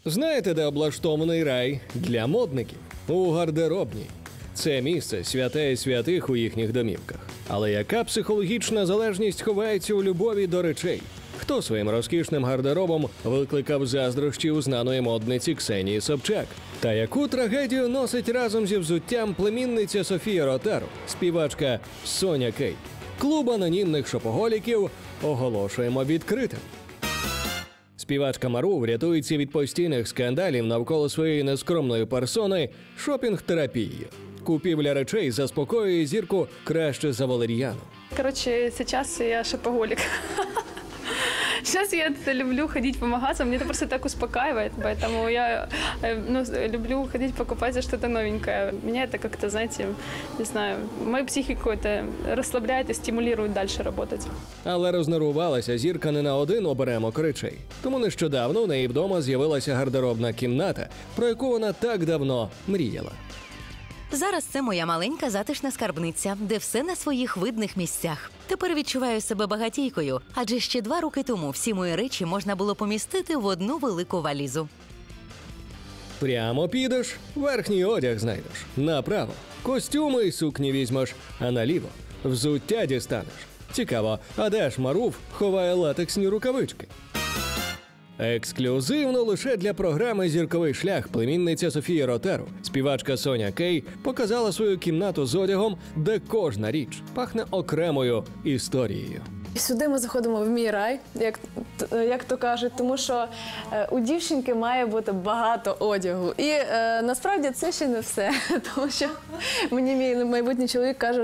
Знаєте, де облаштований рай для модників? У гардеробній. Це місце святе святих у їхніх домівках. Але яка психологічна залежність ховається у любові до речей? Хто своїм розкішним гардеробом викликав заздрощі у знаної модниці Ксенії Собчак? Та яку трагедію носить разом зі взуттям племінниця Софія Ротару, співачка Соня Кей? Клуб анонімних шопоголіків оголошуємо відкритим. Співачка Мару врятується від постійних скандалів навколо своєї нескромної персони шопінг-терапією. Купівля речей заспокоює зірку краще за валерьяну. Короче, сейчас я шопоголик. Сейчас я люблю ходить по магазам, мне это просто так успокаивает, поэтому я люблю ходить покупать что-то новенькое. Меня это как-то, знаете, не знаю, мою психику это расслабляет и стимулирует дальше работать. Але рознервувалася зірка не на один оберемок речей. Тому нещодавно у неї вдома з'явилася гардеробна кімната, про яку вона так давно мріяла. Зараз це моя маленька затишна скарбниця, де все на своїх видних місцях. Тепер відчуваю себе багатійкою, адже ще 2 роки тому всі мої речі можна було помістити в одну велику валізу. Прямо підеш, верхній одяг знайдеш. Направо – костюми й сукні візьмеш, а наліво – взуття дістанеш. Цікаво, а де ж Марув ховає латексні рукавички? Ексклюзивно лише для програми «Зірковий шлях» племінниця Софія Ротару, співачка Соня Кей, показала свою кімнату з одягом, де кожна річ пахне окремою історією. Сюди ми заходимо в мій рай, як то кажуть, тому що у дівчинки має бути багато одягу. І насправді це ще не все, тому що мені мій майбутній чоловік каже,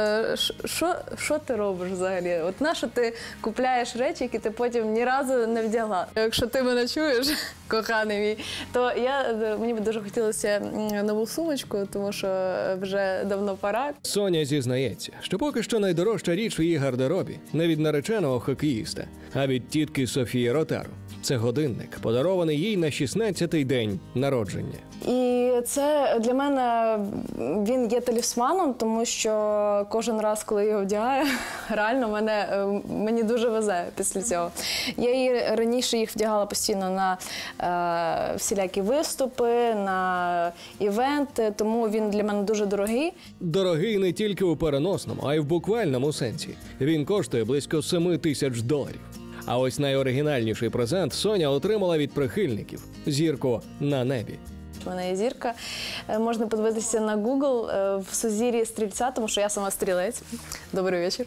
що ти робиш взагалі? От нащо ти купляєш речі, які ти потім ні разу не вдягла? Якщо ти мене чуєш, коханий мій, то мені б дуже хотілося нову сумочку, тому що вже давно пора. Соня зізнається, що поки що найдорожча річ у її гардеробі не від нареченого хокеїста, а від тітки Софії Ротару. Це годинник, подарований їй на 16-й день народження. І це для мене, він є талісманом, тому що кожен раз, коли я його вдягаю, реально мені дуже везе після цього. Я раніше їх вдягала постійно на всілякі виступи, на івенти, тому він для мене дуже дорогий. Дорогий не тільки у переносному, а й в буквальному сенсі. Він коштує близько $7000. А ось найоригінальніший презент Соня отримала від прихильників – зірку на небі. У мене є зірка. Можна подивитися на Google в сузір'ї Стрільця, тому що я сама стрілець. Добрий вечір.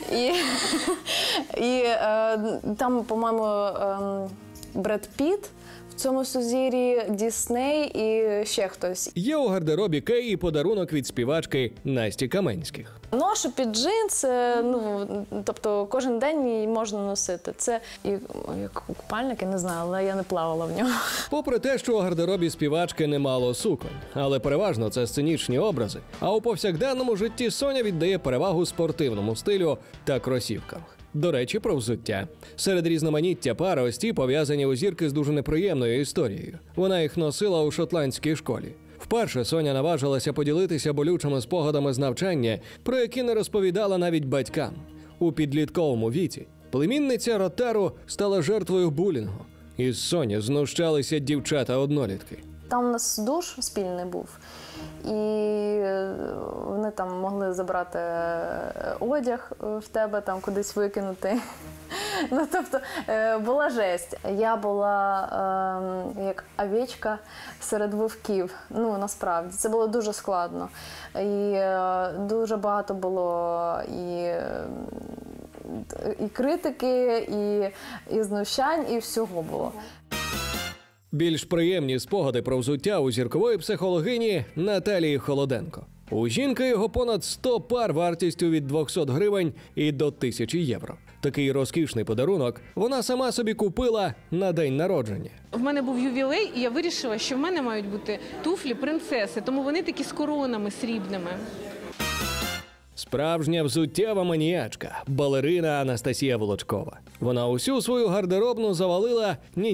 І там, по-моєму, Бред Піт в цьому сузір'ї, Дісней і ще хтось. Є у гардеробі Кеї подарунок від співачки Насті Каменських. Ношу під джинс, тобто кожен день її можна носити. Це як купальник, я не знаю, але я не плавала в ньому. Попри те, що у гардеробі співачки немало суконь, але переважно це сценічні образи, а у повсякденному житті Соня віддає перевагу спортивному стилю та кросівкам. До речі, про взуття. Серед різноманіття пар ось ті пов'язані у зірки з дуже неприємною історією. Вона їх носила у шотландській школі. Вперше Соня наважилася поділитися болючими спогадами з навчання, про які не розповідала навіть батькам. У підлітковому віці племінниця Ротару стала жертвою булінгу. Із Соні знущалися дівчата-однолітки. Там у нас душ спільний був, і вони там могли забрати одяг в тебе, там кудись викинути. Тобто була жесть. Я була як овечка серед вовків. Насправді, це було дуже складно. І дуже багато було і критики, і знущань, і всього було. Більш приємні спогади про взуття у зіркової психологині Наталії Холоденко. У жінки його понад 100 пар вартістю від 200 гривень і до 1000 євро. Такий розкішний подарунок вона сама собі купила на день народження. В мене був ювілей, і я вирішила, що в мене мають бути туфлі принцеси, тому вони такі з коронами срібними. Справжня взуттєва маніячка – балерина Анастасія Волочкова. Вона усю свою гардеробну завалила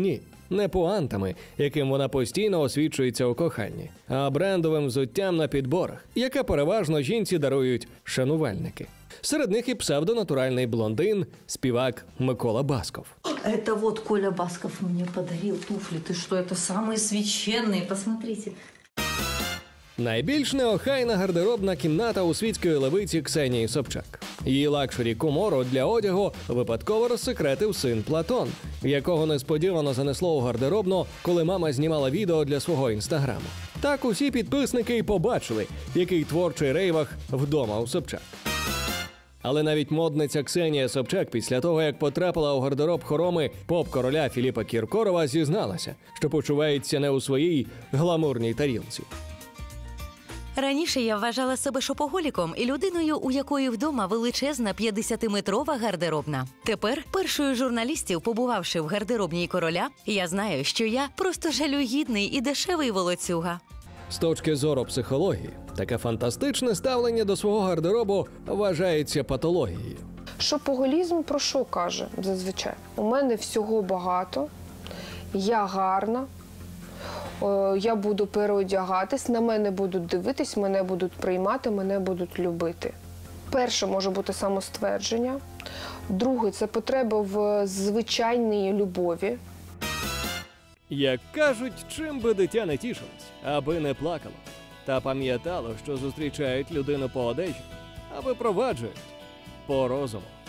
не пуантами, яким вона постійно освічується у коханні, а брендовим взуттям на підборах, яке переважно жінці дарують шанувальники. Серед них і псевдонатуральний блондин, співак Микола Басков. Это вот Коля Басков мне подарил туфли. Ты что, это самые священные, посмотрите. Найбільш неохайна гардеробна кімната у світської левиці Ксенії Собчак. Її лакшері комору для одягу випадково розсекретив син Платон, якого несподівано занесло у гардеробну, коли мама знімала відео для свого інстаграму. Так усі підписники й побачили, який творчий рейвах вдома у Собчак. Але навіть модниця Ксенія Собчак після того, як потрапила у гардероб хороми поп-короля Філіпа Кіркорова, зізналася, що почувається не у своїй гламурній тарілці. Раніше я вважала себе шопоголіком і людиною, у якої вдома величезна 50-метрова гардеробна. Тепер, першою з журналістів, побувавши в гардеробній короля, я знаю, що я просто жалюгідний і дешевий волоцюга. З точки зору психології, таке фантастичне ставлення до свого гардеробу вважається патологією. Шопоголізм про що каже зазвичай? У мене всього багато, я гарна, я буду переодягатись, на мене будуть дивитись, мене будуть приймати, мене будуть любити. Перше може бути самоствердження, друге – це потреба в звичайній любові. Як кажуть, чим би дитя не тішилось, аби не плакало, та пам'ятало, що зустрічають людину по одежі, а випроваджують по розуму.